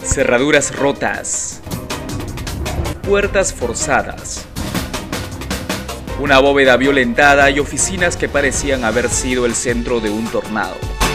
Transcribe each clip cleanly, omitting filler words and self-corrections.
Cerraduras rotas. Puertas forzadas. Una bóveda violentada y oficinas que parecían haber sido el centro de un tornado.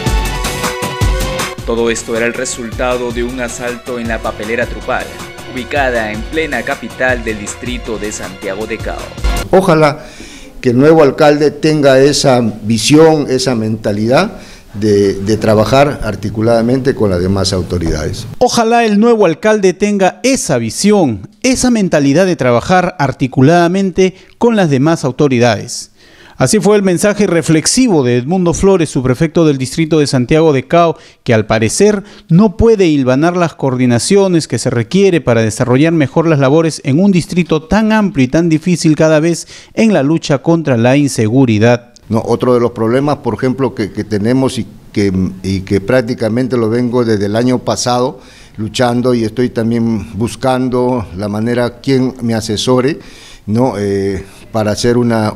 Todo esto era el resultado de un asalto en la papelera Trupal, ubicada en plena capital del distrito de Santiago de Cao. Ojalá que el nuevo alcalde tenga esa visión, esa mentalidad de trabajar articuladamente con las demás autoridades. Ojalá el nuevo alcalde tenga esa visión, esa mentalidad de trabajar articuladamente con las demás autoridades. Así fue el mensaje reflexivo de Edmundo Flores, subprefecto del distrito de Santiago de Cao, que al parecer no puede hilvanar las coordinaciones que se requiere para desarrollar mejor las labores en un distrito tan amplio y tan difícil cada vez en la lucha contra la inseguridad. No, otro de los problemas, por ejemplo, que tenemos y que prácticamente lo vengo desde el año pasado luchando, y estoy también buscando la manera quien me asesore, ¿no? Para hacer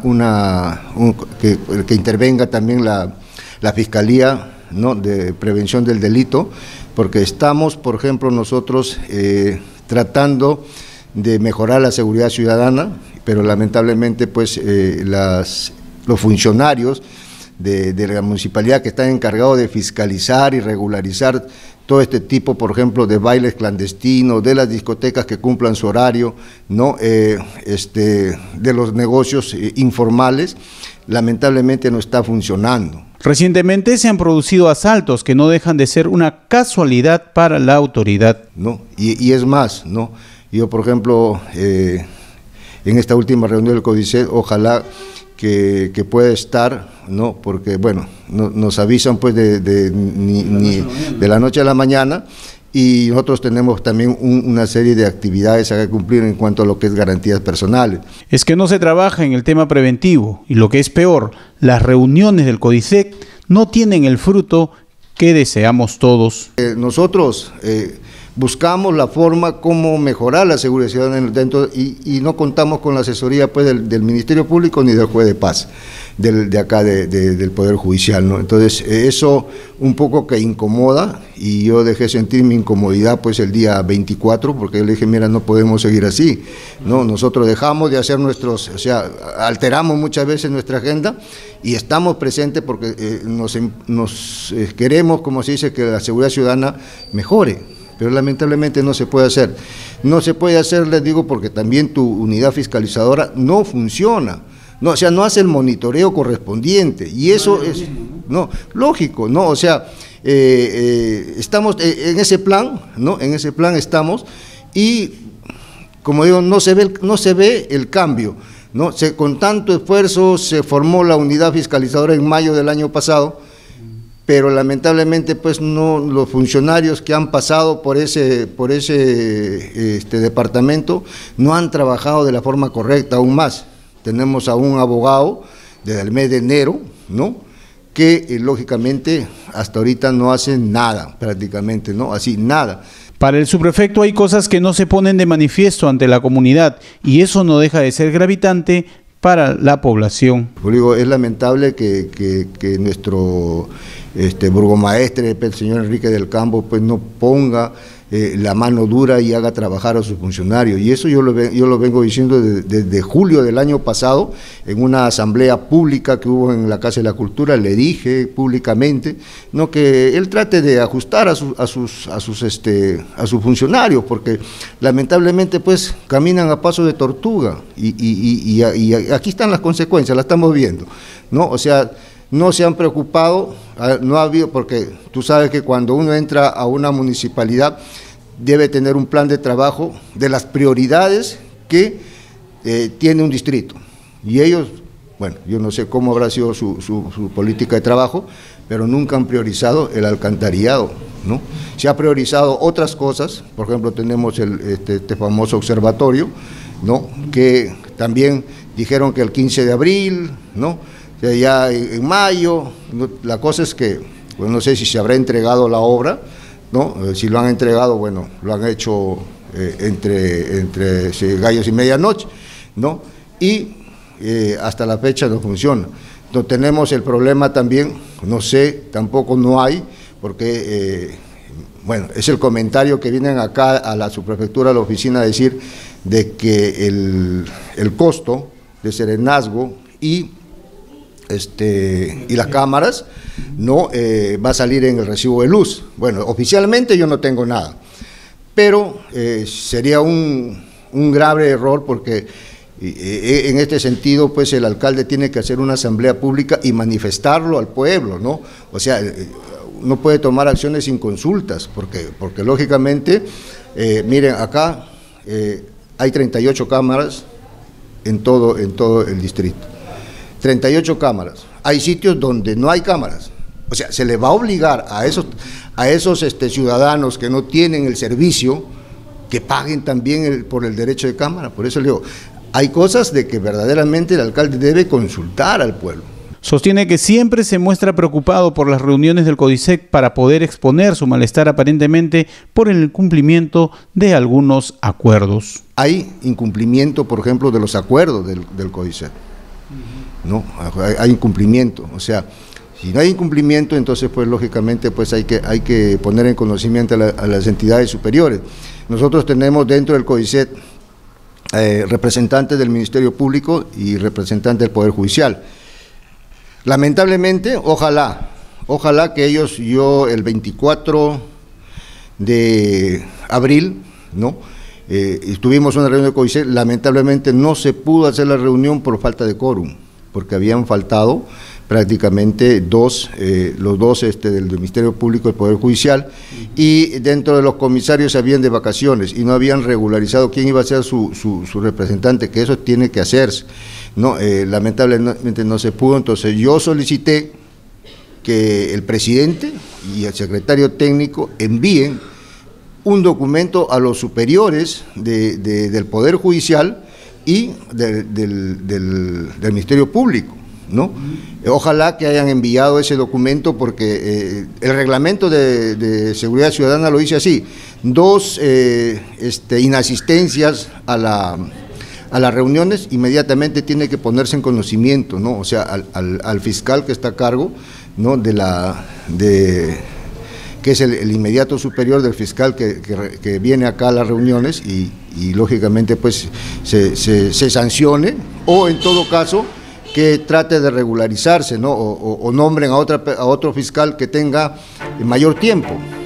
que intervenga también la Fiscalía, ¿no? De Prevención del Delito, porque estamos, por ejemplo, nosotros tratando de mejorar la seguridad ciudadana, pero lamentablemente pues los funcionarios de la municipalidad que están encargados de fiscalizar y regularizar todo este tipo, por ejemplo, de bailes clandestinos, de las discotecas que cumplan su horario, ¿no? De los negocios informales, lamentablemente no está funcionando. Recientemente se han producido asaltos que no dejan de ser una casualidad para la autoridad. ¿No? Y es más, ¿no? Yo, por ejemplo, en esta última reunión del CODICET, ojalá que pueda estar, ¿no? Porque bueno, nos avisan pues de la noche a la mañana, y nosotros tenemos también una serie de actividades a que cumplir en cuanto a lo que es garantías personales. Es que no se trabaja en el tema preventivo, y lo que es peor, las reuniones del CODICET no tienen el fruto que deseamos todos. Nosotros buscamos la forma como mejorar la seguridad ciudadana dentro, y no contamos con la asesoría pues del Ministerio Público ni del juez de paz de acá del Poder Judicial, ¿no? Entonces eso un poco que incomoda, y yo dejé sentir mi incomodidad pues el día 24, porque yo le dije, mira, no podemos seguir así, ¿no? Nosotros dejamos de hacer alteramos muchas veces nuestra agenda y estamos presentes porque nos queremos, como se dice, que la seguridad ciudadana mejore. Pero lamentablemente no se puede hacer. No se puede hacer, les digo, porque también tu unidad fiscalizadora no funciona. No, o sea, no hace el monitoreo correspondiente, y eso es, no, lógico, ¿no? O sea, estamos en ese plan, ¿no? En ese plan estamos, y como digo, no se ve el cambio, ¿no? Con tanto esfuerzo se formó la unidad fiscalizadora en mayo del año pasado, pero lamentablemente pues no, los funcionarios que han pasado por ese departamento no han trabajado de la forma correcta. Aún más, tenemos a un abogado desde el mes de enero, ¿no? Que lógicamente hasta ahorita no hace nada, prácticamente, ¿no? Así, nada. Para el subprefecto hay cosas que no se ponen de manifiesto ante la comunidad, y eso no deja de ser gravitante para la población. Digo, es lamentable que nuestro burgomaestre, el señor Enrique del Campo, pues no ponga la mano dura y haga trabajar a sus funcionarios, y eso yo lo vengo diciendo desde julio del año pasado, en una asamblea pública que hubo en la Casa de la Cultura. Le dije públicamente, ¿no?, que él trate de ajustar a sus funcionarios, porque lamentablemente pues caminan a paso de tortuga, y aquí están las consecuencias, las estamos viendo, ¿no? O sea, no se han preocupado, no ha habido, porque tú sabes que cuando uno entra a una municipalidad debe tener un plan de trabajo de las prioridades que tiene un distrito, y ellos, bueno, yo no sé cómo habrá sido su política de trabajo, pero nunca han priorizado el alcantarillado, ¿no? Se ha priorizado otras cosas. Por ejemplo, tenemos este famoso observatorio, ¿no?, que también dijeron que el 15 de abril, ¿no?, ya en mayo. La cosa es que, bueno, no sé si se habrá entregado la obra, ¿no? Si lo han entregado, bueno, lo han hecho entre gallos y medianoche, ¿no? Y hasta la fecha no funciona. Entonces tenemos el problema también, no sé, tampoco no hay, porque bueno, es el comentario que vienen acá a la subprefectura, a la oficina, a decir de que el costo de serenazgo y las cámaras no va a salir en el recibo de luz. Bueno, oficialmente yo no tengo nada, pero sería un grave error, porque en este sentido pues el alcalde tiene que hacer una asamblea pública y manifestarlo al pueblo, ¿no? O sea, no puede tomar acciones sin consultas, porque lógicamente, miren, acá hay 38 cámaras en todo el distrito. 38 cámaras. Hay sitios donde no hay cámaras. O sea, se le va a obligar a esos ciudadanos que no tienen el servicio, que paguen también por el derecho de cámara. Por eso le digo, hay cosas de que verdaderamente el alcalde debe consultar al pueblo. Sostiene que siempre se muestra preocupado por las reuniones del CODISEC para poder exponer su malestar aparentemente por el incumplimiento de algunos acuerdos. Hay incumplimiento, por ejemplo, de los acuerdos del CODISEC. ¿No? Hay incumplimiento, o sea, si no hay incumplimiento, entonces pues lógicamente pues hay que poner en conocimiento a las entidades superiores. Nosotros tenemos dentro del CODISEC representantes del Ministerio Público y representantes del Poder Judicial. Lamentablemente, ojalá que ellos, el 24 de abril, ¿no? Tuvimos una reunión de CODISEC, lamentablemente no se pudo hacer la reunión por falta de quórum, porque habían faltado prácticamente los dos del Ministerio Público y del Poder Judicial, y dentro de los comisarios habían de vacaciones y no habían regularizado quién iba a ser su representante, que eso tiene que hacerse, ¿no? Lamentablemente no se pudo. Entonces yo solicité que el presidente y el secretario técnico envíen un documento a los superiores del Poder Judicial y del Ministerio Público, ¿no? Ojalá que hayan enviado ese documento, porque el reglamento de seguridad ciudadana lo dice así: 2 inasistencias a las reuniones, inmediatamente tiene que ponerse en conocimiento, ¿no? O sea, al fiscal que está a cargo, ¿no? Que es el inmediato superior del fiscal que viene acá a las reuniones, y lógicamente pues se sancione, o en todo caso que trate de regularizarse, ¿no? O nombren a otro fiscal que tenga mayor tiempo.